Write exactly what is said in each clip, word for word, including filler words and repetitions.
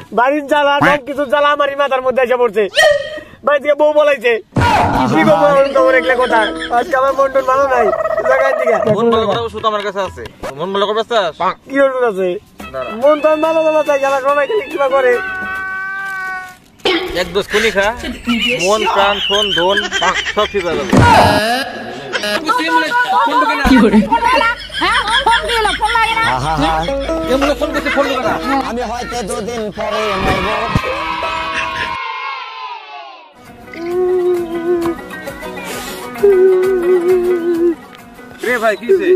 বাড়ির জ্বালা সব কিছু জ্বালা আমারই মাথার মধ্যে এসে পড়ছে। বাড়ি থেকে বউ বলাইছে কি খবর এগুলো কথা। আজকে আমার মন টন ভালো নাই। মন ভালো করার ওষুধ আমার কাছে আছে। মন ভালো করবে কি ওষুধ আছে? মন টন ভালো ভালো চাই জ্বালা সবাই কিবা করে। এক দোষ খুনি খা, মন প্রাণ ফোন ধন সব ঠিক হয়ে যাবে। আমি হয়তো দুদিন পরে মরব। রে ভাই কি হইছে?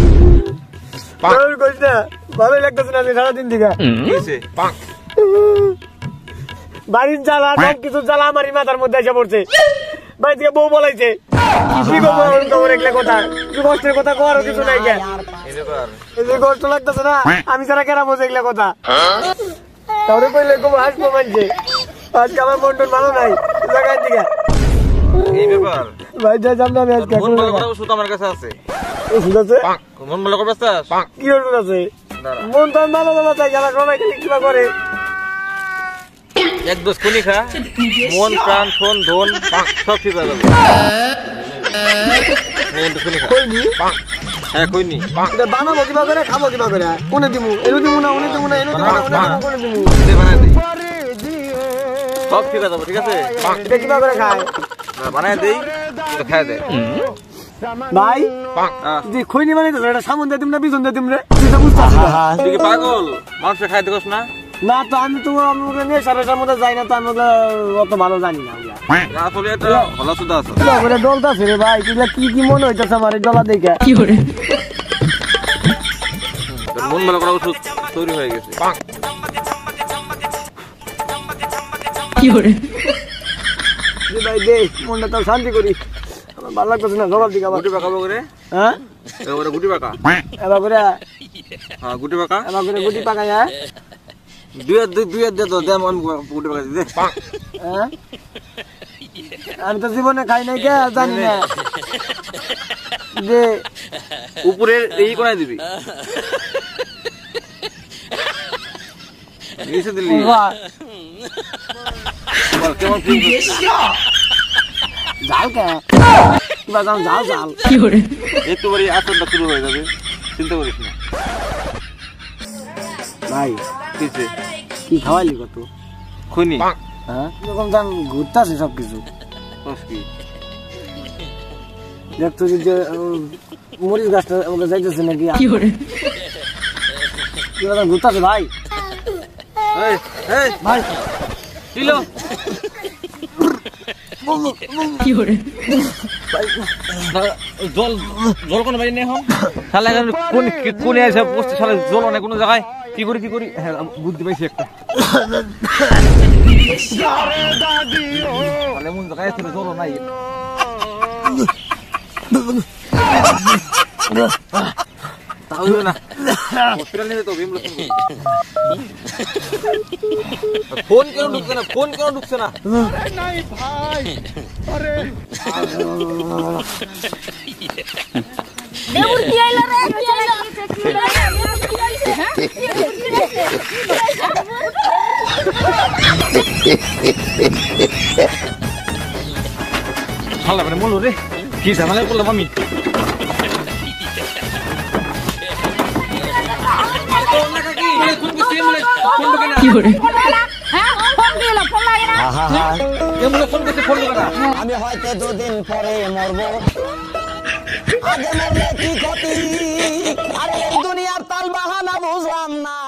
ভালোই লাগতেছে না সারাদিন দিকে। বাড়ির জ্বালা সব কিছু জ্বালা আমারই মাথার মধ্যে এসে পড়ছে। বাড়ি থেকে বউ বলাইছে কি খবর এগুলো কথা। কষ্টের কথা কর কিছু নাই। কষ্ট লাগতেছে না আমি ছাড়া কেনা বোঝে এগুলো কথা। তাহলে কইলে খুব হাসবো মানছে। আজকে আমার মন টন ভালো নাই। জায়গায় দিকে এই ব্যাপার ভাই যা জানলে আমি আজকে মন ভালো করার ওষুধ আমার কাছে আছে। ওষুধ আছে? মন ভালো করবে কি ওষুধ আছে? মন টন ভালো ভালো চাই জ্বালা সবাই কিবা করে। এক দোষ খুনি খা, মন প্রাণ ফোন ধন সব ঠিক হয়ে যাবে। হ্যাঁ কইনি বানাবো কিবা করে খাবো কিবা করে কোনে দিমু এনু দিমু না উনি দিমু না এনু দিমু না কোনে দিমু সব ঠিক আছে ঠিক আছে। এটা কিবা করে খায় বানায় দেই তো খায় দে ভাই। যে খইনি মানে এটা সামন দিয়ে দিম না পিছন দিয়ে দিম রে এটা বুঝতাছি না। তুই কি পাগল? মানুষ খাইতে কস না? না তো আমি তো আমাকে নিয়ে সারাটার মধ্যে যাই না তো আমি অত ভালো জানি না। আসলে এটা ভালো সুদা আছে ওরে ডলতাছে রে ভাই। তুই কি কি মনে হইতাছে আমার এই ডলা দেখে? কি করে মন ভালো করা ওষুধ তৈরি হয়ে গেছে। কি করে ভাই দে মনটা তো শান্তি করি। আমার ভালো লাগতেছে না জবাব দিকে। গুটি পাকাবো করে? হ্যাঁ এবারে গুটি পাকা এবার করে। হ্যাঁ গুটি পাকা এবার করে গুটি পাকাই। হ্যাঁ দুই দুই দুই দে তো দে মন গুটি পাকা দে। হ্যাঁ আমি তো জীবনে খাই নাই কে জানি না। যে উপরে এই কোনায় দিবি নিচে দিলি কেমন জাল কে কিবা জাল জাল জাল কি করে একটু বাড়ি আসনটা শুরু হয়ে যাবে। চিন্তা করিস না ভাই। কিসে কি খাওয়াইলি কত খুনি? হ্যাঁ এরকম দাম ঘুরতেছে সবকিছু। দেখতো যে মরিচ গাছটা ওকে যাইতেছে নাকি কি করে ঘুরতেছে ভাই। ভাই কিলো কি করে জল জল কোন বাড়ি নেই হন তাহলে কোন কোন এসে বসতে সালে জল অনেক কোনো জায়গায় কি করি কি করি। হ্যাঁ বুদ্ধি পাইছি একটা এমন জায়গায় ছিল জল নাই। তাহলে না হসপিটাল নিয়ে তো বিমল ফোন কেন ঢুকছে না? ফোন কেন ঢুকছে না? নাই ভাই আরে দেউর কি আইলো রে কি আইলো হালা মানে মলো রে কি ঝামেলা করলাম আমি। আমি হয়তো দুদিন পরে মরব। আগে মরলে কি ক্ষতি? আরে দুনিয়ার তাল বাহানা বুঝলাম না।